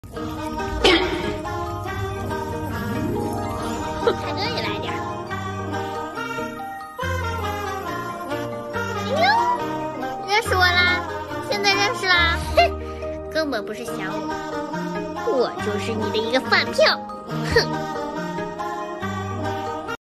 凯哥也来点。哟，认识我啦？现在认识啦？哼，根本不是想我，我就是你的一个饭票。哼。